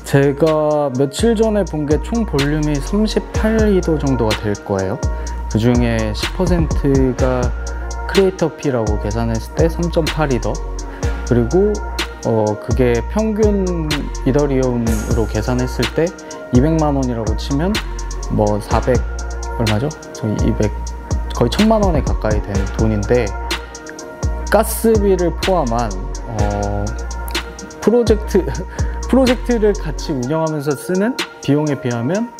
제가 며칠 전에 본 게 총 볼륨이 38위도 정도가 될 거예요. 그 중에 10%가 크리에이터 피라고 계산했을 때 3.8위더, 그리고 그게 평균 이더리움으로 계산했을 때 200만 원이라고 치면 뭐 400 얼마죠? 저희 200 거의 1000만 원에 가까이 되는 돈인데, 가스비를 포함한 프로젝트를 같이 운영하면서 쓰는 비용에 비하면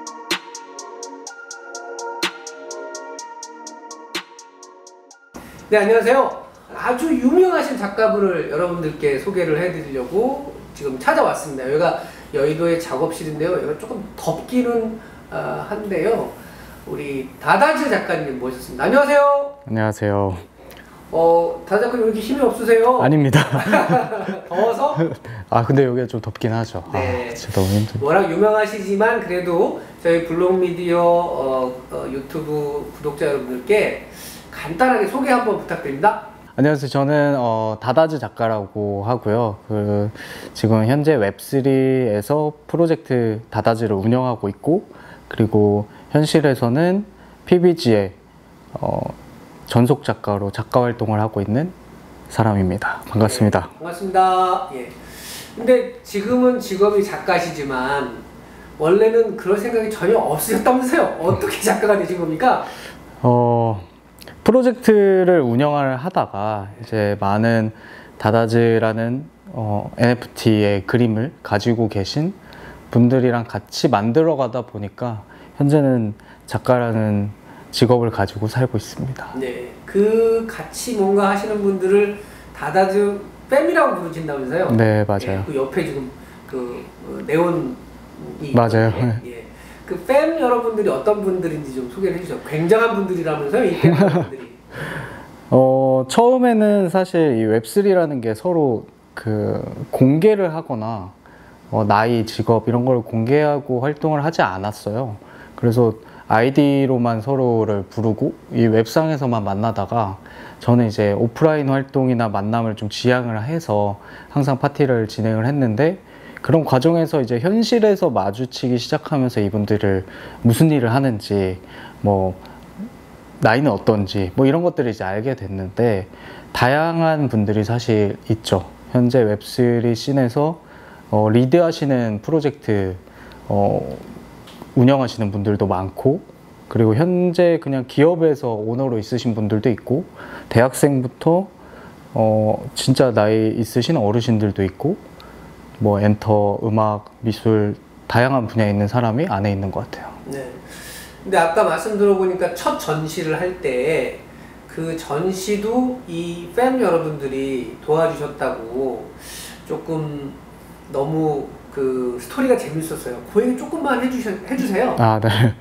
네, 안녕하세요. 아주 유명하신 작가분을 여러분들께 소개를 해드리려고 지금 찾아왔습니다. 여기가 여의도의 작업실인데요. 여기가 조금 덥기는 한데요. 우리 다다즈 작가님 모셨습니다. 안녕하세요. 안녕하세요. 다다즈 작가님 왜 이렇게 힘이 없으세요? 아닙니다. 더워서? 근데 여기가 좀 덥긴 하죠. 네. 진짜 너무 힘들어요. 워낙 유명하시지만 그래도 저희 블록미디어 유튜브 구독자 여러분들께 간단하게 소개 한번 부탁드립니다. 안녕하세요. 저는 다다즈 작가라고 하고요. 지금 현재 웹3에서 프로젝트 다다즈를 운영하고 있고, 그리고 현실에서는 PBG의 전속 작가로 작가 활동을 하고 있는 사람입니다. 반갑습니다. 네, 반갑습니다. 예. 근데 지금은 직업이 작가시지만 원래는 그럴 생각이 전혀 없으셨다면서요? 어떻게 작가가 되신 겁니까? 프로젝트를 운영을 하다가 이제 많은 다다즈라는 NFT의 그림을 가지고 계신 분들이랑 같이 만들어 가다 보니까 현재는 작가라는 직업을 가지고 살고 있습니다. 네, 그 같이 뭔가 하시는 분들을 다다즈 팸이라고 부르신다면서요? 네, 맞아요. 예, 그 옆에 지금 네온이 맞아요. 예. 그 팸 여러분들이 어떤 분들인지 좀 소개를 해주세요. 굉장한 분들이라면서요, 이 팸 여러분들이. 처음에는 사실 이 웹3라는 게 서로 공개를 하거나 나이, 직업 이런 걸 공개하고 활동을 하지 않았어요. 그래서 아이디로만 서로를 부르고 이 웹상에서만 만나다가, 저는 이제 오프라인 활동이나 만남을 좀 지향을 해서 항상 파티를 진행을 했는데, 그런 과정에서 이제 현실에서 마주치기 시작하면서 이분들을 무슨 일을 하는지, 뭐 나이는 어떤지, 뭐 이런 것들을 이제 알게 됐는데, 다양한 분들이 사실 있죠. 현재 웹3 씬에서 리드하시는 프로젝트 운영하시는 분들도 많고, 그리고 현재 그냥 기업에서 오너로 있으신 분들도 있고, 대학생부터 진짜 나이 있으신 어르신들도 있고, 뭐 엔터, 음악, 미술 다양한 분야에 있는 사람이 안에 있는 것 같아요. 네. 근데 아까 말씀 들어보니까 첫 전시를 할 때 그 전시도 이 팸 여러분들이 도와주셨다고, 조금 너무 그 스토리가 재밌었어요. 그 얘기 조금만 해주세요. 네.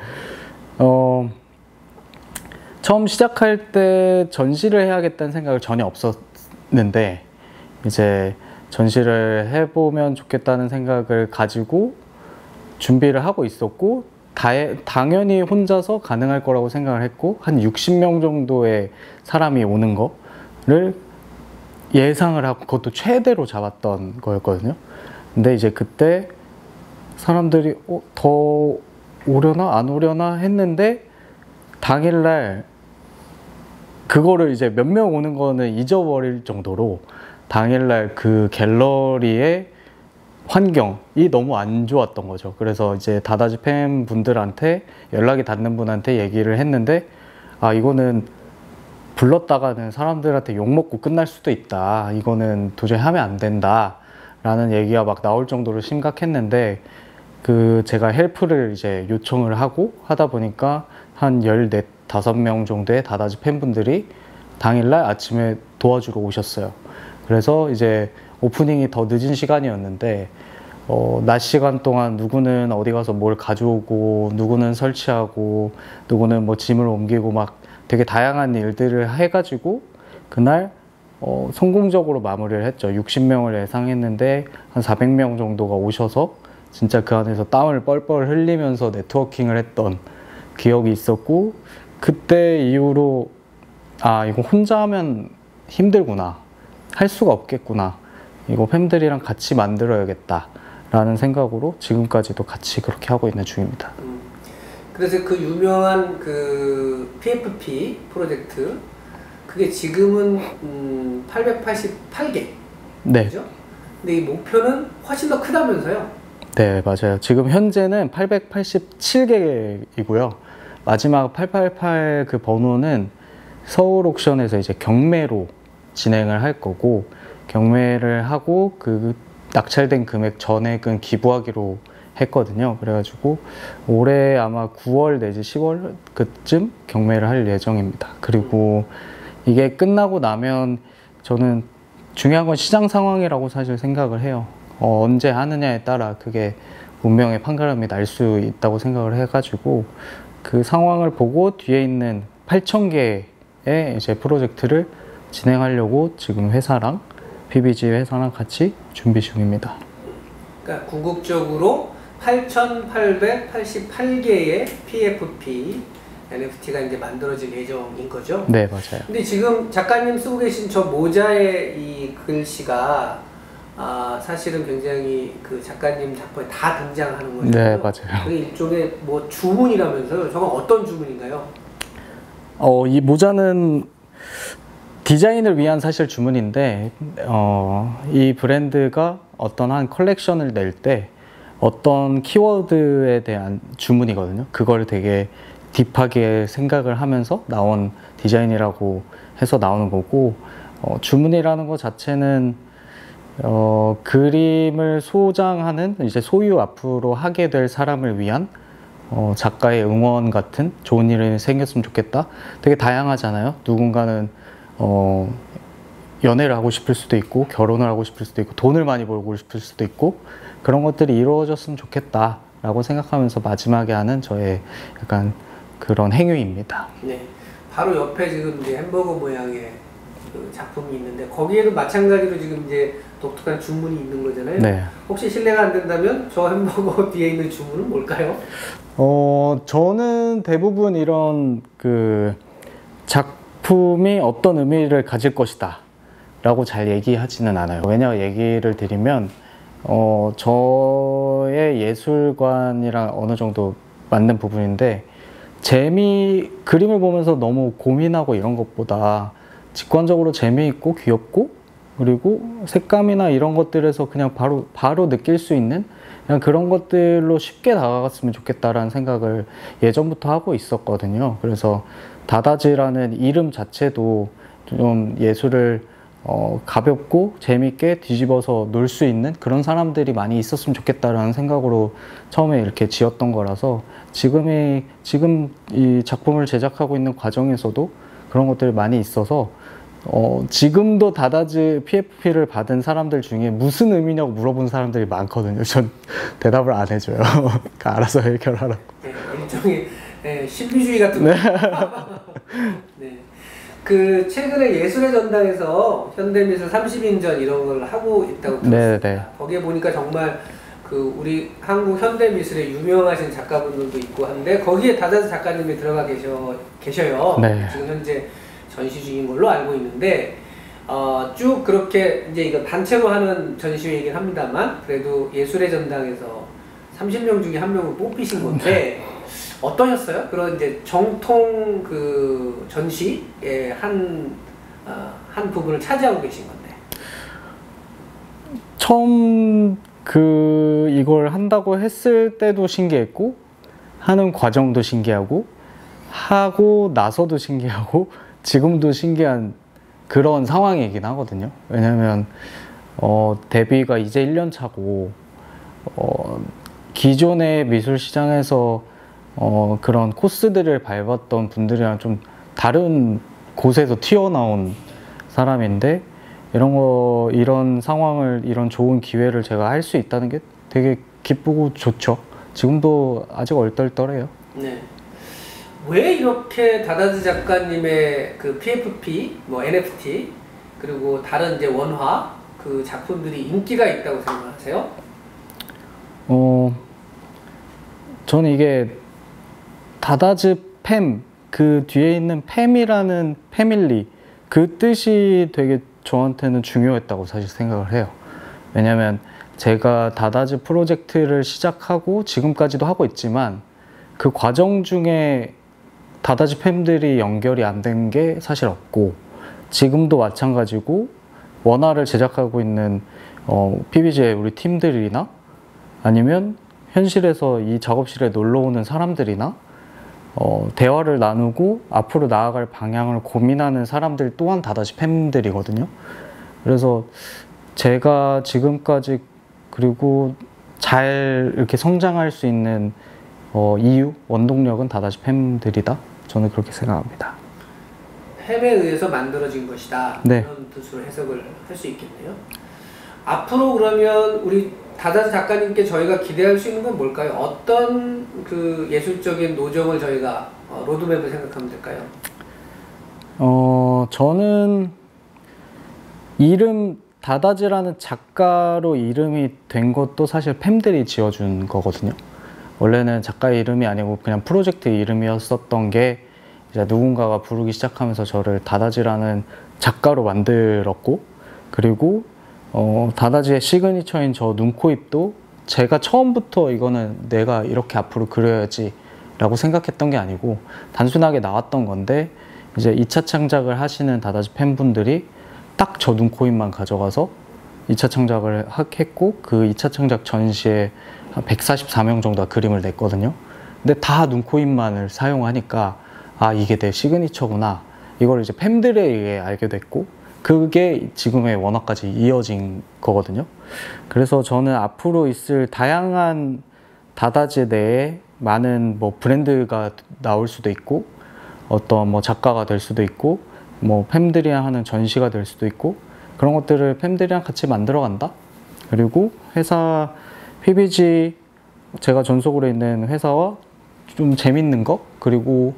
처음 시작할 때 전시를 해야겠다는 생각을 전혀 없었는데, 이제 전시를 해보면 좋겠다는 생각을 가지고 준비를 하고 있었고, 당연히 혼자서 가능할 거라고 생각을 했고, 한 60명 정도의 사람이 오는 거를 예상을 하고 그것도 최대로 잡았던 거였거든요. 근데 이제 그때 사람들이 더 오려나 안 오려나 했는데, 당일날 그거를 이제 몇 명 오는 거는 잊어버릴 정도로 당일날 그 갤러리의 환경이 너무 안 좋았던 거죠. 그래서 이제 다다즈 팬 분들한테, 연락이 닿는 분한테 얘기를 했는데, 이거는 불렀다가는 사람들한테 욕먹고 끝날 수도 있다, 이거는 도저히 하면 안 된다 라는 얘기가 막 나올 정도로 심각했는데, 제가 헬프를 이제 요청을 하고 하다 보니까 한 14, 15명 정도의 다다즈 팬분들이 당일날 아침에 도와주러 오셨어요. 그래서 이제 오프닝이 더 늦은 시간이었는데, 낮 시간 동안 누구는 어디 가서 뭘 가져오고, 누구는 설치하고, 누구는 뭐 짐을 옮기고, 막 되게 다양한 일들을 해가지고 그날 성공적으로 마무리를 했죠. 60명을 예상했는데 한 400명 정도가 오셔서 진짜 그 안에서 땀을 뻘뻘 흘리면서 네트워킹을 했던 기억이 있었고, 그때 이후로 이거 혼자 하면 힘들구나, 할 수가 없겠구나, 이거 팬들이랑 같이 만들어야겠다 라는 생각으로 지금까지도 같이 그렇게 하고 있는 중입니다. 그래서 그 유명한 그 PFP 프로젝트 그게 지금은 888개. 네. 그죠? 근데 이 목표는 훨씬 더 크다면서요? 네, 맞아요. 지금 현재는 887개이고요. 마지막 888 그 번호는 서울 옥션에서 이제 경매로 진행을 할 거고, 경매를 하고 그 낙찰된 금액 전액은 기부하기로 했거든요. 그래가지고 올해 아마 9월 내지 10월 그쯤 경매를 할 예정입니다. 그리고 이게 끝나고 나면 저는 중요한 건 시장 상황이라고 사실 생각을 해요. 언제 하느냐에 따라 그게 운명의 판가름이 날 수 있다고 생각을 해가지고 그 상황을 보고 뒤에 있는 8,000개의 이제 프로젝트를 진행하려고 지금 회사랑 PBG 회사랑 같이 준비 중입니다. 그러니까 궁극적으로 8,888개의 PFP NFT가 이제 만들어질 예정인 거죠? 네, 맞아요. 근데 지금 작가님 쓰고 계신 저 모자의 이 글씨가 사실은 굉장히 그 작가님 작품에 다 등장하는 거죠. 네, 맞아요. 그게 일종의 뭐 주문이라면서요? 저건 어떤 주문인가요? 이 모자는 디자인을 위한 사실 주문인데, 이 브랜드가 어떤 한 컬렉션을 낼 때 어떤 키워드에 대한 주문이거든요. 그걸 되게 딥하게 생각을 하면서 나온 디자인이라고 해서 나오는 거고, 주문이라는 것 자체는 그림을 소장하는 이제 소유 앞으로 하게 될 사람을 위한 작가의 응원 같은 좋은 일이 생겼으면 좋겠다. 되게 다양하잖아요. 누군가는 연애를 하고 싶을 수도 있고, 결혼을 하고 싶을 수도 있고, 돈을 많이 벌고 싶을 수도 있고, 그런 것들이 이루어졌으면 좋겠다 라고 생각하면서 마지막에 하는 저의 약간 그런 행위입니다. 네, 바로 옆에 지금 이제 햄버거 모양의 그 작품이 있는데 거기에도 마찬가지로 지금 이제 독특한 주문이 있는 거잖아요. 네. 혹시 실례가 안 된다면 저 햄버거 뒤에 있는 주문은 뭘까요? 저는 대부분 이런 그 작품이 어떤 의미를 가질 것이다 라고 잘 얘기하지는 않아요. 왜냐 얘기를 드리면 저의 예술관이랑 어느 정도 맞는 부분인데, 그림을 보면서 너무 고민하고 이런 것보다 직관적으로 재미있고 귀엽고, 그리고 색감이나 이런 것들에서 그냥 바로 느낄 수 있는 그냥 그런 것들로 쉽게 다가갔으면 좋겠다라는 생각을 예전부터 하고 있었거든요. 그래서 다다즈라는 이름 자체도 좀 예술을 가볍고 재밌게 뒤집어서 놀 수 있는 그런 사람들이 많이 있었으면 좋겠다라는 생각으로 처음에 이렇게 지었던 거라서 지금 이 작품을 제작하고 있는 과정에서도 그런 것들이 많이 있어서 지금도 다다즈 PFP를 받은 사람들 중에 무슨 의미냐고 물어본 사람들이 많거든요. 전 대답을 안 해줘요. 알아서 해결하라고. 네, 일종의 신비주의 같은 거. 네. 그 최근에 예술의 전당에서 현대미술 30인전 이런 걸 하고 있다고 들었습니다. 네. 거기에 보니까 정말 그 우리 한국 현대미술의 유명하신 작가분들도 있고 한데 거기에 다다즈 작가님이 들어가 계셔요. 네. 지금 현재 전시 중인 걸로 알고 있는데 쭉 그렇게 이제 이거 단체로 하는 전시회이긴 합니다만 그래도 예술의 전당에서 30명 중에 한 명을 뽑히신 건데 어떠셨어요? 그런 이제 정통 그 전시의 한 부분을 차지하고 계신 건데. 처음 이걸 한다고 했을 때도 신기했고, 하는 과정도 신기하고, 하고 나서도 신기하고, 지금도 신기한 그런 상황이긴 하거든요. 왜냐면 데뷔가 이제 1년 차고 기존의 미술 시장에서 그런 코스들을 밟았던 분들이랑 좀 다른 곳에서 튀어나온 사람인데, 이런 상황을, 이런 좋은 기회를 제가 할 수 있다는 게 되게 기쁘고 좋죠. 지금도 아직 얼떨떨해요. 네. 왜 이렇게 다다즈 작가님의 그 PFP, 뭐 NFT, 그리고 다른 이제 원화 그 작품들이 인기가 있다고 생각하세요? 저는 이게 다다즈 팸, 그 뒤에 있는 팸이라는 패밀리, 그 뜻이 되게 저한테는 중요했다고 사실 생각을 해요. 왜냐면 제가 다다즈 프로젝트를 시작하고 지금까지도 하고 있지만 그 과정 중에 다다즈 팬들이 연결이 안 된 게 사실 없고, 지금도 마찬가지고 원화를 제작하고 있는 PBG의 우리 팀들이나 아니면 현실에서 이 작업실에 놀러 오는 사람들이나 대화를 나누고 앞으로 나아갈 방향을 고민하는 사람들 또한 다다시 팬들이거든요. 그래서 제가 지금까지 그리고 잘 이렇게 성장할 수 있는 이유, 원동력은 다다시 팬들이다. 저는 그렇게 생각합니다. 햄에 의해서 만들어진 것이다. 네. 그런 뜻으로 해석을 할 수 있겠네요. 앞으로 그러면 우리 다다즈 작가님께 저희가 기대할 수 있는 건 뭘까요? 어떤 그 예술적인 노정을 저희가 로드맵을 생각하면 될까요? 저는 이름 다다즈라는 작가로 이름이 된 것도 사실 팬들이 지어준 거거든요. 원래는 작가의 이름이 아니고 그냥 프로젝트 이름이었었던 게 이제 누군가가 부르기 시작하면서 저를 다다즈라는 작가로 만들었고, 그리고 다다즈의 시그니처인 저 눈, 코, 입도 제가 처음부터 이거는 내가 이렇게 앞으로 그려야지 라고 생각했던 게 아니고 단순하게 나왔던 건데, 이제 2차 창작을 하시는 다다즈 팬분들이 딱 저 눈, 코, 입만 가져가서 2차 창작을 했고, 그 2차 창작 전시에 한 144명 정도가 그림을 냈거든요. 근데 다 눈, 코, 입만을 사용하니까 아, 이게 내 시그니처구나, 이걸 이제 팬들에 의해 알게 됐고, 그게 지금의 원화까지 이어진 거거든요. 그래서 저는 앞으로 있을 다양한 다다즈 내에 많은 뭐 브랜드가 나올 수도 있고, 어떤 뭐 작가가 될 수도 있고, 뭐 팬들이랑 하는 전시가 될 수도 있고, 그런 것들을 팬들이랑 같이 만들어 간다. 그리고 회사 PBG, 제가 전속으로 있는 회사와 좀 재밌는 거, 그리고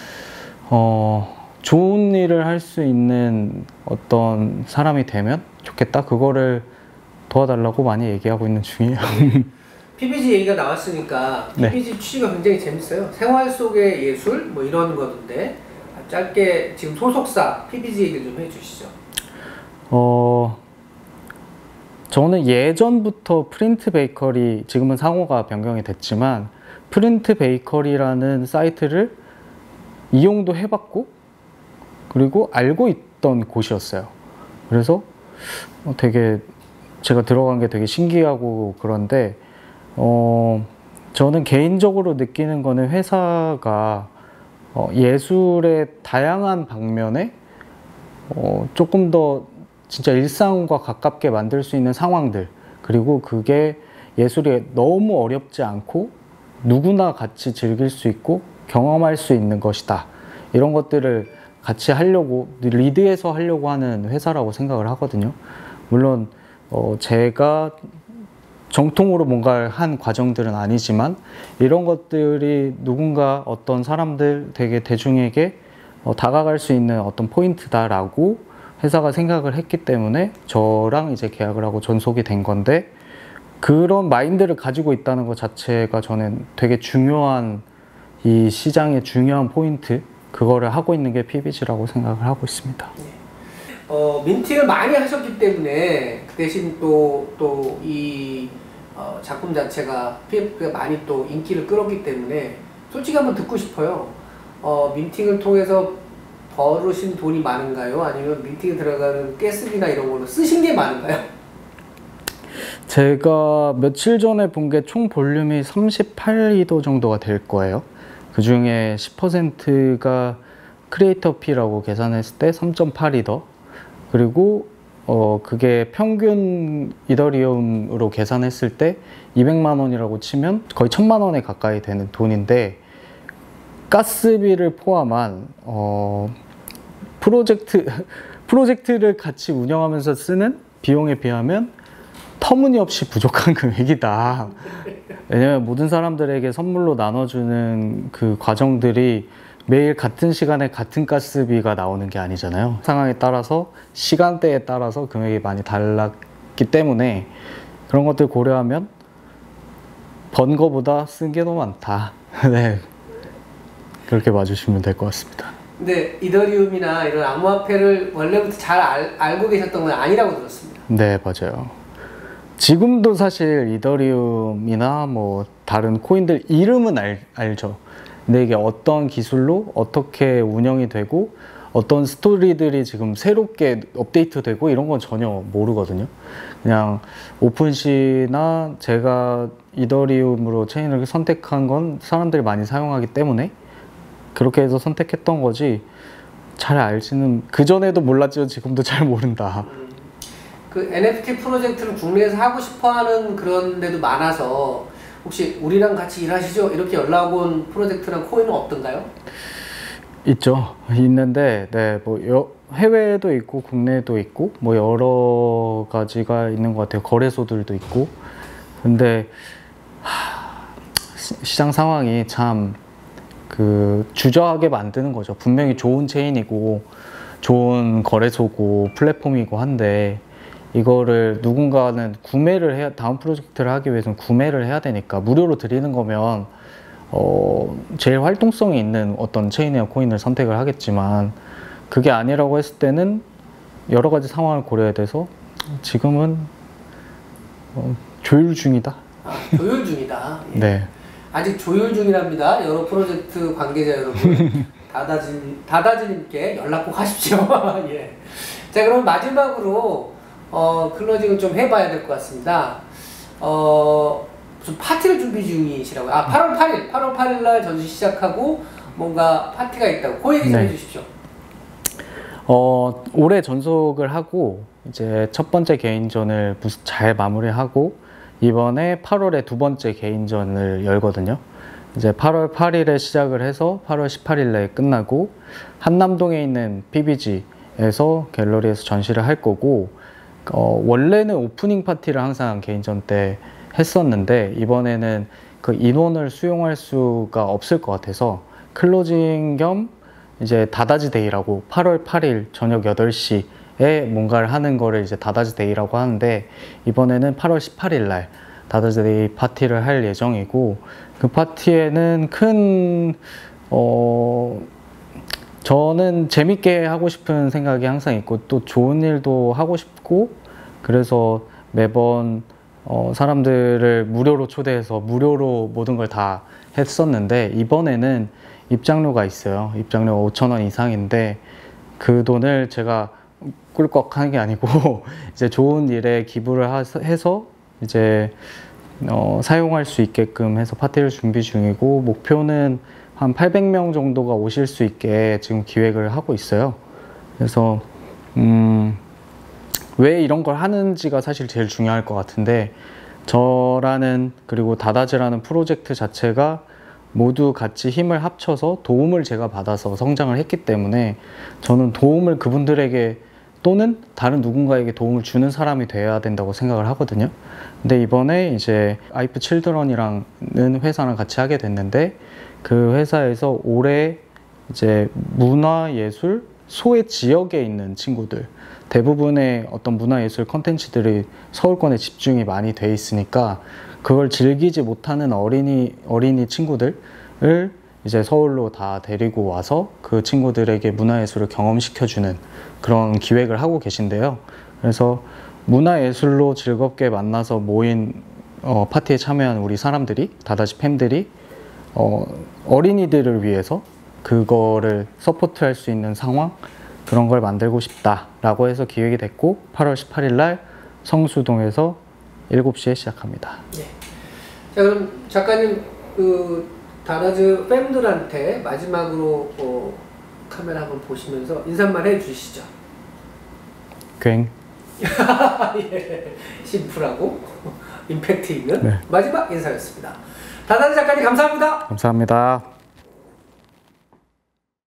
좋은 일을 할 수 있는 어떤 사람이 되면 좋겠다. 그거를 도와달라고 많이 얘기하고 있는 중이에요. PBG 얘기가 나왔으니까 PBG 취지가 굉장히 재밌어요. 생활 속의 예술 뭐 이런 거던데 짧게 지금 소속사 PBG 얘기 좀 해주시죠. 저는 예전부터 프린트 베이커리, 지금은 상호가 변경이 됐지만 프린트 베이커리라는 사이트를 이용도 해봤고, 그리고 알고 있던 곳이었어요. 그래서 되게 제가 들어간 게 되게 신기하고, 그런데 저는 개인적으로 느끼는 거는 회사가 예술의 다양한 방면에 조금 더 진짜 일상과 가깝게 만들 수 있는 상황들, 그리고 그게 예술이 너무 어렵지 않고 누구나 같이 즐길 수 있고 경험할 수 있는 것이다. 이런 것들을 같이 하려고, 리드해서 하려고 하는 회사라고 생각을 하거든요. 물론 제가 정통으로 뭔가를 한 과정들은 아니지만 이런 것들이 누군가 어떤 사람들, 되게 대중에게 다가갈 수 있는 어떤 포인트다라고 회사가 생각을 했기 때문에 저랑 이제 계약을 하고 전속이 된 건데, 그런 마인드를 가지고 있다는 것 자체가 저는 되게 중요한, 이 시장의 중요한 포인트, 그거를 하고 있는 게 PBG라고 생각을 하고 있습니다. 민팅을 많이 하셨기 때문에 그 대신 또 이 작품 자체가 PF가 많이 또 인기를 끌었기 때문에 솔직히 한번 듣고 싶어요. 민팅을 통해서 벌으신 돈이 많은가요? 아니면 민팅에 들어가는 가스비나 이런 걸로 쓰신 게 많은가요? 제가 며칠 전에 본 게 총 볼륨이 38이도 정도가 될 거예요. 그 중에 10%가 크리에이터 피라고 계산했을 때 3.8이더, 그리고 그게 평균 이더리움으로 계산했을 때 200만 원이라고 치면 거의 1000만 원에 가까이 되는 돈인데, 가스비를 포함한 프로젝트를 같이 운영하면서 쓰는 비용에 비하면 터무니없이 부족한 금액이다. 왜냐면 모든 사람들에게 선물로 나눠주는 그 과정들이 매일 같은 시간에 같은 가스비가 나오는 게 아니잖아요. 상황에 따라서, 시간대에 따라서 금액이 많이 달랐기 때문에 그런 것들 고려하면 번 거보다 쓴 게 더 많다. 네, 그렇게 봐주시면 될 것 같습니다. 근데 이더리움이나 이런 암호화폐를 원래부터 잘 알고 계셨던 건 아니라고 들었습니다. 네, 맞아요. 지금도 사실 이더리움이나 뭐 다른 코인들 이름은 알죠. 근데 이게 어떤 기술로 어떻게 운영이 되고 어떤 스토리들이 지금 새롭게 업데이트되고 이런 건 전혀 모르거든요. 그냥 오픈시나 제가 이더리움으로 체인을 선택한 건 사람들이 많이 사용하기 때문에 그렇게 해서 선택했던 거지, 잘 알지는, 그전에도 몰랐지만 지금도 잘 모른다. 그 NFT 프로젝트를 국내에서 하고 싶어하는 그런 데도 많아서 혹시 우리랑 같이 일하시죠? 이렇게 연락 온 프로젝트랑 코인은 없던가요? 있죠. 있는데, 네, 뭐 해외에도 있고 국내에도 있고 뭐 여러 가지가 있는 것 같아요. 거래소들도 있고. 근데 시장 상황이 참 주저하게 만드는 거죠. 분명히 좋은 체인이고 좋은 거래소고 플랫폼이고 한데, 이거를 누군가는 구매를 해야, 다음 프로젝트를 하기 위해서는 구매를 해야 되니까 무료로 드리는 거면 제일 활동성이 있는 어떤 체인이나 코인을 선택을 하겠지만, 그게 아니라고 했을 때는 여러 가지 상황을 고려해야 돼서 지금은 조율 중이다. 아, 조율 중이다. 예. 네. 아직 조율 중이랍니다. 여러 프로젝트 관계자 여러분. 다다즈님께 연락 꼭 하십시오. 예. 자, 그럼 마지막으로 클로징을 좀 해봐야 될 것 같습니다. 무슨 파티를 준비 중이시라고요? 8월 8일 날 전시 시작하고 뭔가 파티가 있다고. 그 얘기 좀 네. 해주십시오. 올해 전속을 하고 이제 첫 번째 개인전을 잘 마무리하고 이번에 8월에 두 번째 개인전을 열거든요. 이제 8월 8일에 시작을 해서 8월 18일에 끝나고 한남동에 있는 PBG에서 갤러리에서 전시를 할 거고, 원래는 오프닝 파티를 항상 개인전 때 했었는데 이번에는 그 인원을 수용할 수가 없을 것 같아서 클로징 겸 이제 다다즈 데이라고 8월 8일 저녁 8시에 뭔가를 하는 거를 이제 다다즈 데이라고 하는데, 이번에는 8월 18일 날 다다즈 데이 파티를 할 예정이고, 그 파티에는 저는 재밌게 하고 싶은 생각이 항상 있고 또 좋은 일도 하고 싶고, 그래서 매번 사람들을 무료로 초대해서 무료로 모든 걸 다 했었는데, 이번에는 입장료가 있어요. 입장료가 5,000원 이상인데 그 돈을 제가 꿀꺽 하는 게 아니고 이제 좋은 일에 기부를 해서 이제 사용할 수 있게끔 해서 파티를 준비 중이고, 목표는 한 800명 정도가 오실 수 있게 지금 기획을 하고 있어요. 그래서 왜 이런 걸 하는지가 사실 제일 중요할 것 같은데, 저라는, 그리고 다다즈라는 프로젝트 자체가 모두 같이 힘을 합쳐서 도움을 제가 받아서 성장을 했기 때문에 저는 도움을 그분들에게 또는 다른 누군가에게 도움을 주는 사람이 돼야 된다고 생각을 하거든요. 근데 이번에 이제 아이프 칠드런이라는 회사랑 같이 하게 됐는데, 그 회사에서 올해 이제 문화예술 소외 지역에 있는 친구들, 대부분의 어떤 문화예술 컨텐츠들이 서울권에 집중이 많이 돼 있으니까 그걸 즐기지 못하는 어린이 친구들을 이제 서울로 다 데리고 와서 그 친구들에게 문화예술을 경험시켜주는 그런 기획을 하고 계신데요. 그래서 문화예술로 즐겁게 만나서 모인 파티에 참여한 우리 사람들이, 다다시 팬들이 어린이들을 위해서 그거를 서포트할 수 있는 상황, 그런 걸 만들고 싶다라고 해서 기획이 됐고, 8월 18일 날 성수동에서 7시에 시작합니다. 네. 자, 그럼 작가님 다다즈 팬들한테 마지막으로 카메라 한번 보시면서 인사말 해주시죠. 괭. 예, 심플하고 임팩트 있는 네. 마지막 인사였습니다. 다다즈 작가님 감사합니다. 감사합니다.